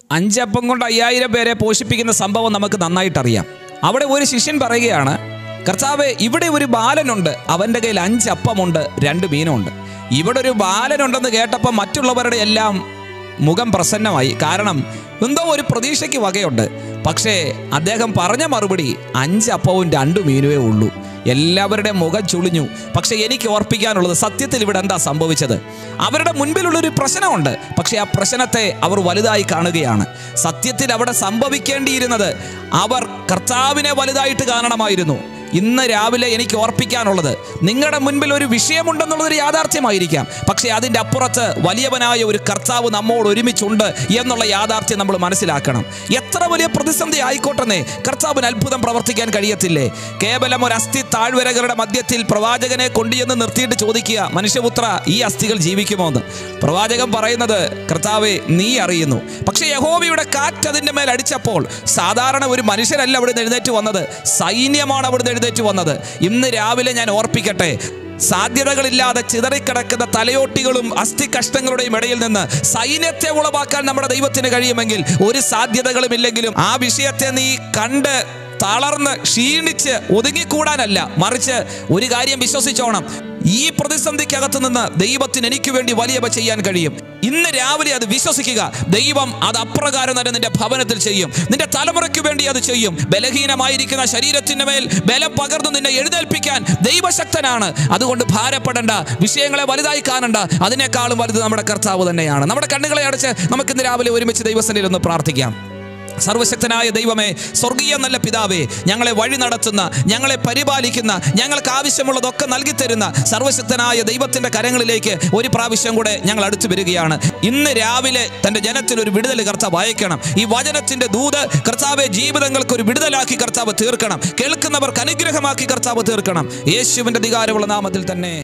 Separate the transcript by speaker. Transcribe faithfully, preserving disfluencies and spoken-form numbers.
Speaker 1: അഞ്ചപ്പം കൊണ്ട് അയ്യായിരം പേരെ പോഷിപ്പിക്കുന്ന സംഭവം നമുക്ക് നന്നായിട്ടറിയാം. അവിടെ ഒരു ശിഷ്യൻ പറയുകയാണ്, കർത്താവേ, ഇവിടെ ഒരു ബാലനുണ്ട്, അവൻ്റെ കയ്യിൽ അഞ്ചപ്പമുണ്ട്, രണ്ട് മീനുണ്ട്. ഇവിടെ ഒരു ബാലനുണ്ടെന്ന് കേട്ടപ്പോൾ മറ്റുള്ളവരുടെ എല്ലാം മുഖം പ്രസന്നമായി. കാരണം എന്തോ ഒരു പ്രതീക്ഷയ്ക്ക് വകയുണ്ട്. പക്ഷേ അദ്ദേഹം പറഞ്ഞ മറുപടി അഞ്ചപ്പവും രണ്ടു മീനുവേ ഉള്ളൂ. എല്ലാവരുടെ മുഖം ചുളിഞ്ഞു. പക്ഷേ എനിക്ക് ഓർപ്പിക്കാനുള്ളത്, സത്യത്തിൽ ഇവിടെ എന്താ സംഭവിച്ചത്? അവരുടെ മുൻപിലുള്ളൊരു പ്രശ്നമുണ്ട്, പക്ഷേ ആ പ്രശ്നത്തെ അവർ വലുതായി കാണുകയാണ്. സത്യത്തിൽ അവിടെ സംഭവിക്കേണ്ടിയിരുന്നത് അവർ കർത്താവിനെ വലുതായിട്ട് കാണണമായിരുന്നു. ഇന്ന് രാവിലെ എനിക്ക് ഓർപ്പിക്കാനുള്ളത്, നിങ്ങളുടെ മുൻപിൽ ഒരു വിഷയമുണ്ടെന്നുള്ളതൊരു യാഥാർത്ഥ്യമായിരിക്കാം, പക്ഷേ അതിൻ്റെ അപ്പുറത്ത് വലിയവനായ ഒരു കർത്താവ് നമ്മോട് ഒരുമിച്ചുണ്ട് എന്നുള്ള യാഥാർത്ഥ്യം നമ്മൾ മനസ്സിലാക്കണം. എത്ര വലിയ പ്രതിസന്ധി ആയിക്കോട്ടെന്നേ, കർത്താവിന് അത്ഭുതം പ്രവർത്തിക്കാൻ കഴിയത്തില്ലേ? കേവലം ഒരു അസ്ഥി താഴ്വരകളുടെ മധ്യത്തിൽ പ്രവാചകനെ കൊണ്ടുചെന്ന് നിർത്തിയിട്ട് ചോദിക്കുക, മനുഷ്യപുത്ര, ഈ അസ്ഥികൾ ജീവിക്കുമോ എന്ന്. പ്രവാചകൻ പറയുന്നത്, കർത്താവേ, നീ അറിയുന്നു. പക്ഷേ യഹോവയുടെ കാറ്റ് അതിൻ്റെ മേൽ അടിച്ചപ്പോൾ സാധാരണ ഒരു മനുഷ്യരല്ല അവിടെ നിന്ന് എഴുന്നേറ്റ് വന്നത്, സൈന്യമാണ് അവിടെ എഴുന്നേറ്റ് വന്നത്. ഇന്ന് രാവിലെ ഞാൻ ഓർപ്പിക്കട്ടെ, സാധ്യതകളില്ലാതെ ചിതറിക്കിടക്കുന്ന തലയോട്ടികളും അസ്ഥി കഷ്ണങ്ങളുടെയും ഇടയിൽ നിന്ന് സൈന്യത്തെ ഉളവാക്കാൻ നമ്മുടെ ദൈവത്തിന് കഴിയുമെങ്കിൽ ഒരു സാധ്യതകളും ഇല്ലെങ്കിലും ആ വിഷയത്തെ നീ കണ്ട് തളർന്ന് ക്ഷീണിച്ച് ഒതുങ്ങിക്കൂടാനല്ല, മറിച്ച് ഒരു കാര്യം വിശ്വസിച്ചോണം, ഈ പ്രതിസന്ധിക്കകത്ത് നിന്ന് ദൈവത്തിന് എനിക്ക് വേണ്ടി വലിയവ ചെയ്യാൻ കഴിയും. ഇന്ന് രാവിലെ അത് വിശ്വസിക്കുക. ദൈവം അത് അപ്രകാരം തന്നെ നിന്റെ ഭവനത്തിൽ ചെയ്യും, നിന്റെ തലമുറയ്ക്ക് വേണ്ടി അത് ചെയ്യും. ബലഹീനമായിരിക്കുന്ന ശരീരത്തിന് മേൽ ബലം പകർന്നു നിന്നെ എഴുന്നേൽപ്പിക്കാൻ ദൈവശക്തനാണ്. അതുകൊണ്ട് ഭാരപ്പെടേണ്ട, വിഷയങ്ങളെ വലുതായി കാണണ്ട. അതിനേക്കാളും വലുത് നമ്മുടെ കർത്താവ് തന്നെയാണ്. നമ്മുടെ കണ്ണുകളെ അടച്ച് നമുക്കിന്ന് രാവിലെ ഒരുമിച്ച് ദൈവസന്നിധിയിൽ ഒന്ന് പ്രാർത്ഥിക്കാം. സർവശക്തനായ ദൈവമേ, സ്വർഗീയ നല്ല പിതാവേ, ഞങ്ങളെ വഴി നടത്തുന്ന, ഞങ്ങളെ പരിപാലിക്കുന്ന, ഞങ്ങൾക്ക് ആവശ്യമുള്ളതൊക്കെ നൽകി തരുന്ന സർവശക്തനായ ദൈവത്തിൻ്റെ കരങ്ങളിലേക്ക് ഒരു പ്രാവശ്യം കൂടെ ഞങ്ങൾ അടുത്തു വരികയാണ്. ഇന്ന് രാവിലെ തൻ്റെ ജനത്തിന് ഒരു വിടുതൽ കർത്താവ് അയക്കണം. ഈ വചനത്തിൻ്റെ ദൂത് കർത്താവെ ജീവിതങ്ങൾക്ക് ഒരു വിടുതലാക്കി കർത്താവ് തീർക്കണം. കേൾക്കുന്നവർക്ക് അനുഗ്രഹമാക്കി കർത്താവ് തീർക്കണം. യേശുവിൻ്റെ അധികാരമുള്ള നാമത്തിൽ തന്നെ.